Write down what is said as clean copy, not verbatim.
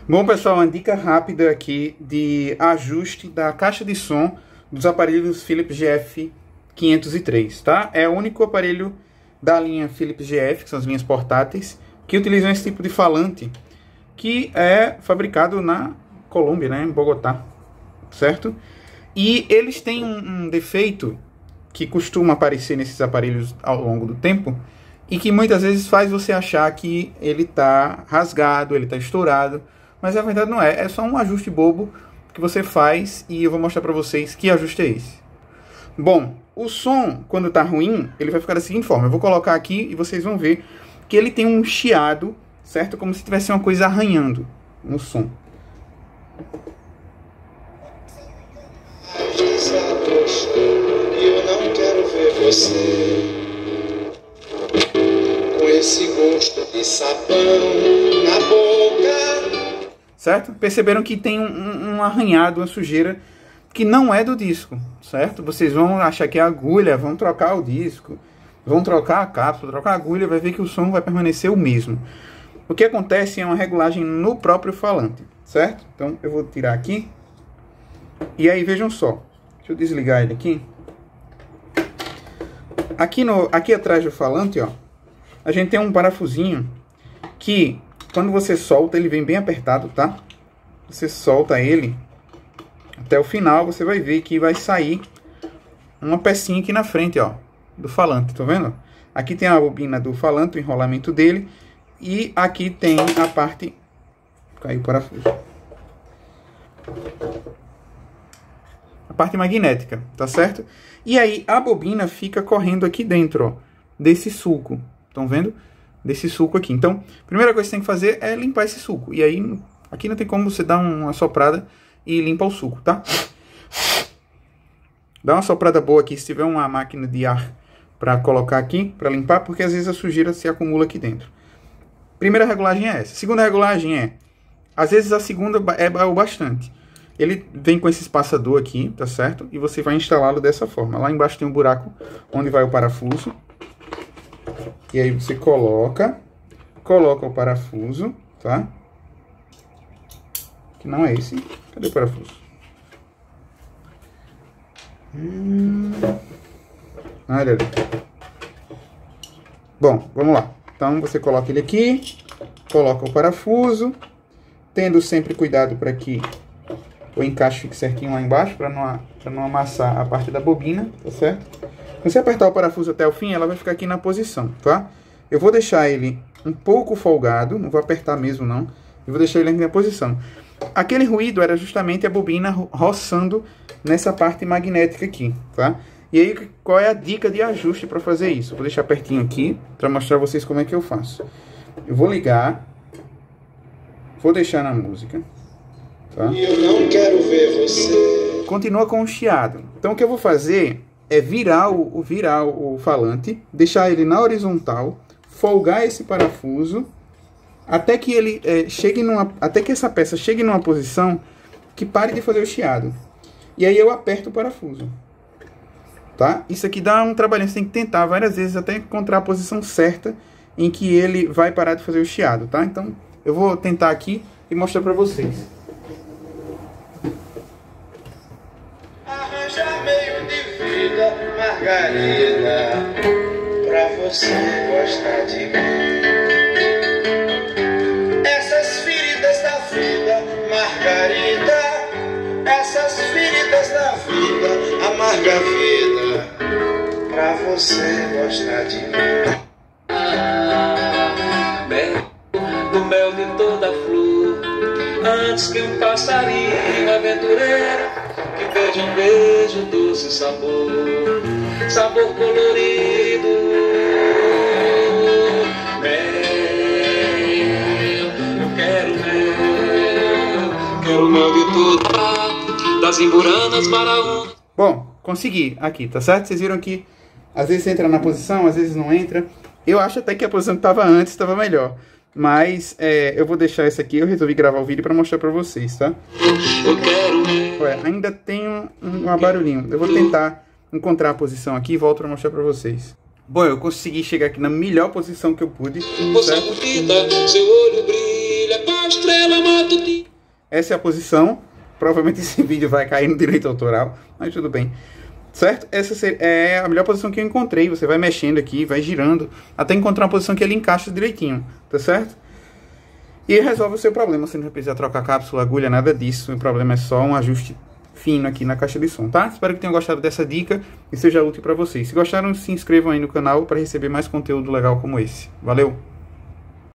Bom, pessoal, uma dica rápida aqui de ajuste da caixa de som dos aparelhos Philips GF503, tá? É o único aparelho da linha Philips GF, que são as linhas portáteis, que utilizam esse tipo de falante, que é fabricado na Colômbia, né, em Bogotá, certo? E eles têm um defeito que costuma aparecer nesses aparelhos ao longo do tempo, e que muitas vezes faz você achar que ele está rasgado, ele está estourado, mas na verdade não é. É só um ajuste bobo que você faz e eu vou mostrar para vocês que ajuste é esse. Bom, o som, quando está ruim, ele vai ficar da seguinte forma. Eu vou colocar aqui e vocês vão ver que ele tem um chiado, certo? Como se tivesse uma coisa arranhando no som. Eu não quero ver você com esse gosto de sabão na boca. Certo? Perceberam que tem um arranhado, uma sujeira que não é do disco, certo? Vocês vão achar que é a agulha, vão trocar o disco, vão trocar a cápsula, trocar a agulha, vai ver que o som vai permanecer o mesmo. O que acontece é uma regulagem no próprio falante, certo? Então eu vou tirar aqui. E aí vejam só, deixa eu desligar ele aqui. Aqui atrás do falante, ó, a gente tem um parafusinho que, quando você solta, ele vem bem apertado, tá? Você solta ele até o final, você vai ver que vai sair uma pecinha aqui na frente, ó, do falante, tá vendo? Aqui tem a bobina do falante, o enrolamento dele, e aqui tem a parte... Caiu o parafuso. A parte magnética, tá certo? E aí a bobina fica correndo aqui dentro, ó, desse sulco. Estão vendo? Desse sulco aqui. Então, a primeira coisa que você tem que fazer é limpar esse sulco. E aí, aqui não tem como você dar uma soprada e limpar o sulco, tá? Dá uma soprada boa aqui, se tiver uma máquina de ar para colocar aqui, para limpar, porque às vezes a sujeira se acumula aqui dentro. Primeira regulagem é essa. Segunda regulagem é, às vezes a segunda é o bastante. Ele vem com esse espaçador aqui, tá certo? E você vai instalá-lo dessa forma. Lá embaixo tem um buraco onde vai o parafuso. E aí você coloca o parafuso, tá? Que não é esse. Cadê o parafuso? Olha ali. Bom, vamos lá. Então você coloca ele aqui, coloca o parafuso, tendo sempre cuidado para que o encaixe fique certinho lá embaixo, para não amassar a parte da bobina, tá certo? Se você apertar o parafuso até o fim, ela vai ficar aqui na posição, tá? Eu vou deixar ele um pouco folgado, não vou apertar mesmo não, eu vou deixar ele aqui na posição. Aquele ruído era justamente a bobina roçando nessa parte magnética aqui, tá? E aí, qual é a dica de ajuste para fazer isso? Vou deixar pertinho aqui, para mostrar a vocês como é que eu faço. Eu vou ligar, vou deixar na música, tá? Eu não quero ver você. Continua com o chiado. Então o que eu vou fazer é virar o falante, deixar ele na horizontal, folgar esse parafuso, até que ele até que essa peça chegue numa posição que pare de fazer o chiado. E aí eu aperto o parafuso, tá? Isso aqui dá um trabalhinho, você tem que tentar várias vezes até encontrar a posição certa em que ele vai parar de fazer o chiado, tá? Então eu vou tentar aqui e mostrar pra vocês. Arranja meio de vida, Margarida, pra você gostar de mim. Essas feridas da vida, Margarida, essas feridas da vida, amarga vida, pra você gostar de mim. Do mel de toda flor, antes que um passarinho aventureiro que beije um beijo doce sabor, sabor colorido, mel, eu quero mel de toda, das imburanas para um. Bom, consegui aqui, tá certo? Vocês viram que às vezes entra na posição, às vezes não entra. Eu acho até que a posição que estava antes estava melhor. Mas eu vou deixar essa aqui, eu resolvi gravar o vídeo para mostrar para vocês, tá? Olha, ainda tem um barulhinho. Eu vou tentar encontrar a posição aqui e volto para mostrar para vocês. Bom, eu consegui chegar aqui na melhor posição que eu pude. Você é bonita, seu olho brilha com a estrela matutina. essa é a posição. Provavelmente esse vídeo vai cair no direito autoral, mas tudo bem. Certo? Essa é a melhor posição que eu encontrei. Você vai mexendo aqui, vai girando, até encontrar uma posição que ele encaixa direitinho, tá certo? E resolve o seu problema. Você não vai precisar trocar cápsula, agulha, nada disso. O problema é só um ajuste fino aqui na caixa de som, tá? Espero que tenham gostado dessa dica e seja útil para vocês. Se gostaram, se inscrevam aí no canal para receber mais conteúdo legal como esse. Valeu!